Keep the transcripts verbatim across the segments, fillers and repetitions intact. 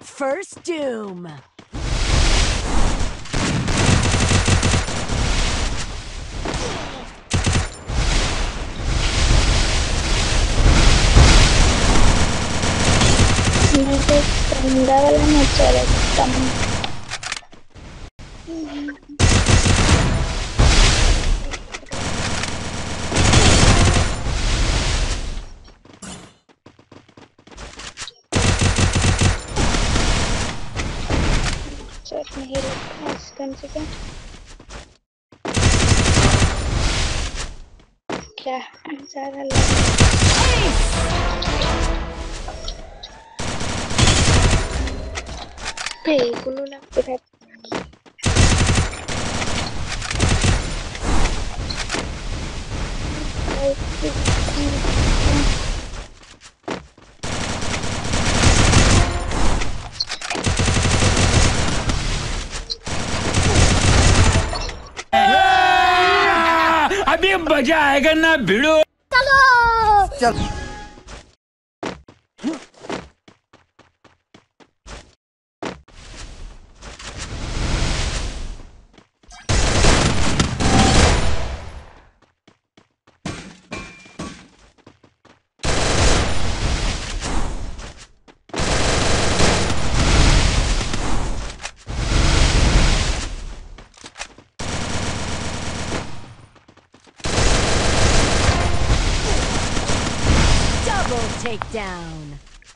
First doom. मुझे गंदा वाला मचा लगता है। चल नहीं लगता है इस गन से क्या क्या ज़्यादा लग पे गुल्लू लगते हैं। अभी मजा आएगा ना भिड़ो। चलो चल। Double takedown.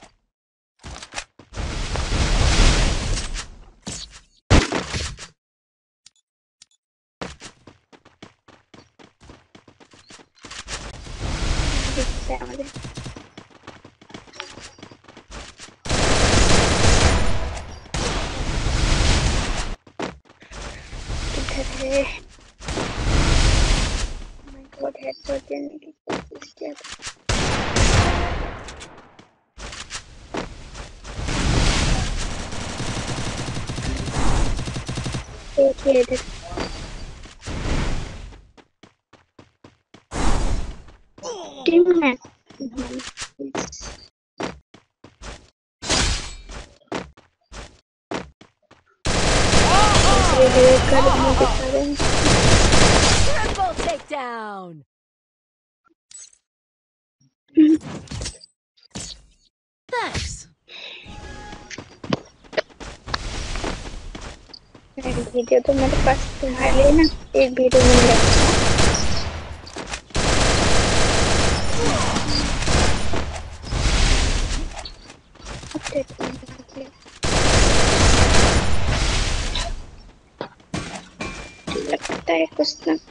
इधर है मैं कोड हेडशॉट देने की कोशिश किया एक ये इधर टीम में ये कर मुझे करें Triple takedown. Thanks. वीडियो तो मेरे पास तुम्हारे लिए ना एक वीडियो मिल रहा लगता है कुछ ना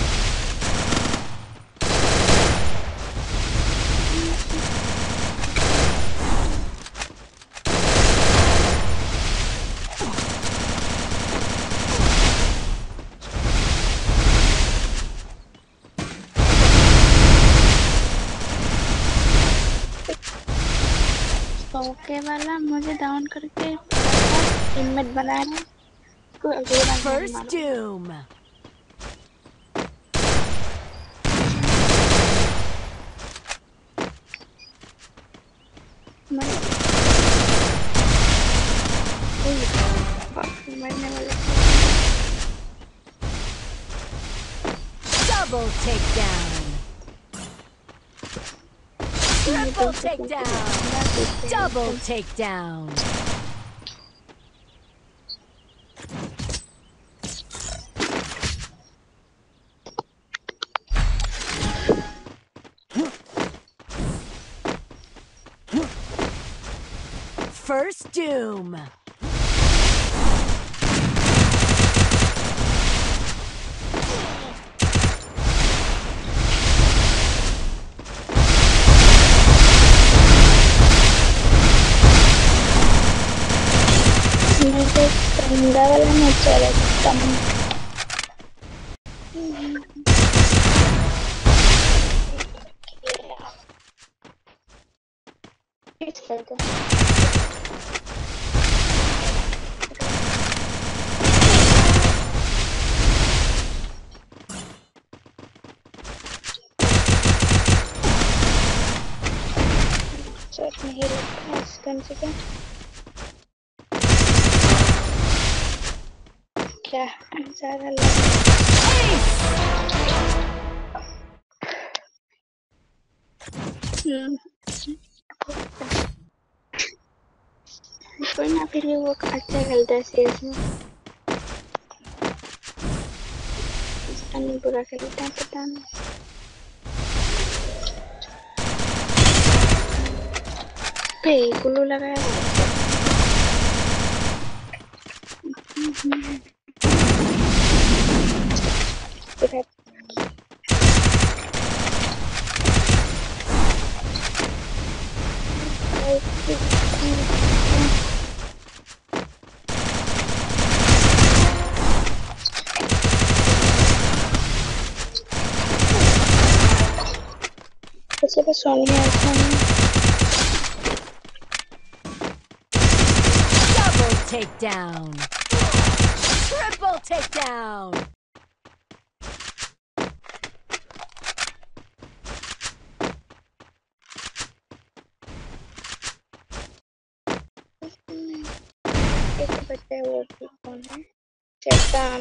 ओके वाला मुझे डाउन करके इनमेट बना रहा है को अगले बार First doom. मरने वाले Double takedown. Triple takedown. Double takedown. First doom. मुझे गंदा वाला मचा लगता है नहीं लगता है इस गन से क्या क्या ज्यादा लग हम्म कोई ना, फिर भी वो अच्छा खेलता है सीएस में। पता नहीं बुरा खेलता है, पता नहीं। पे कुल्लू लगाया तो ऐसे बस Sonia Sonia Double takedown. Triple takedown. एक बच्चा है, वो भी कौन है? शैतान।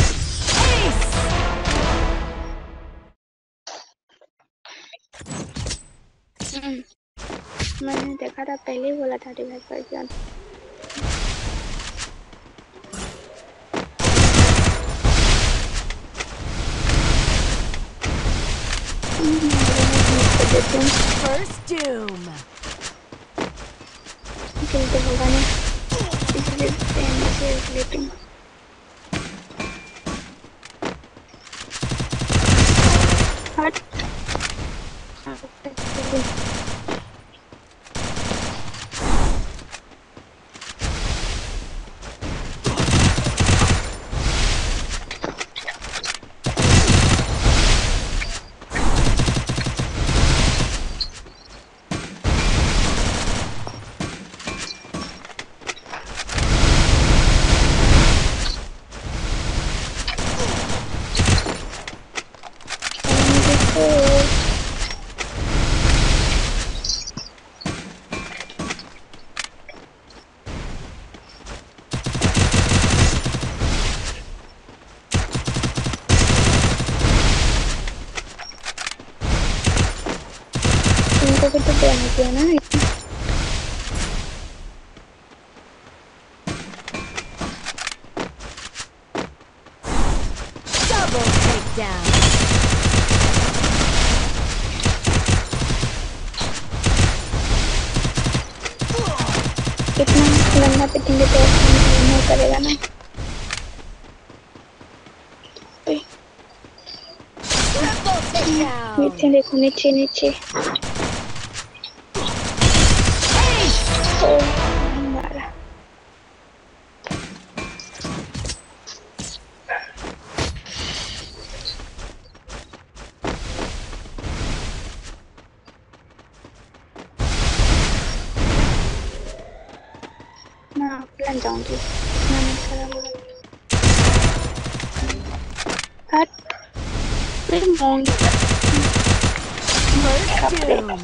हम्म, मैंने देखा था, पहले ही बोला था डिवाइस पर जान। First doom. खेलते होगा ना, इसलिए पहले से लेती हूँ। हट। इनको भी तो देना चाहिए ना। Double takedown. इतना लंबा पिटेंगे तो नहीं करेगा ना। Triple takedown. नीचे देखो, नीचे नीचे। ओ, नहीं मारा। मैं ऑफलाइन जाऊंगी, इतना नहीं खराब होगा। हट। फिर मोंगी। First doom.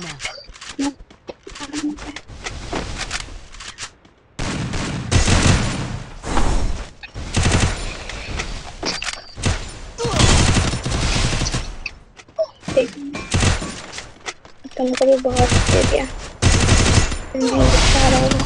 तुमको भी बहुत दे दिया, नहीं गुस्सा आ रहा होगा।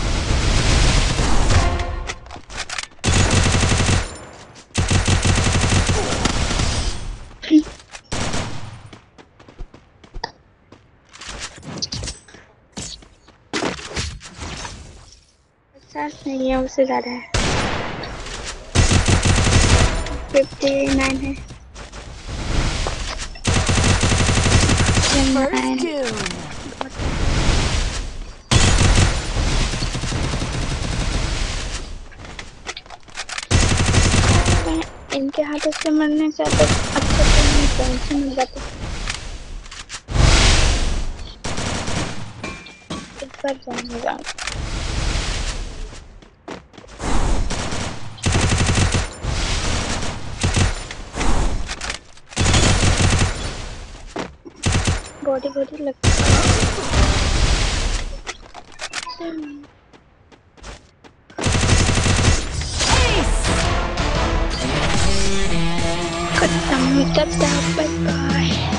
पचास नहीं है, उससे ज्यादा है। फिफ्टी नाइन है। First doom. इनके हाथों से मरने से तो अच्छा तो नहीं, टेंशन मिल जाती। इस बार जाऊंगा। बॉडी बॉडी लगता है। खत्म, टाटा बाय बाय।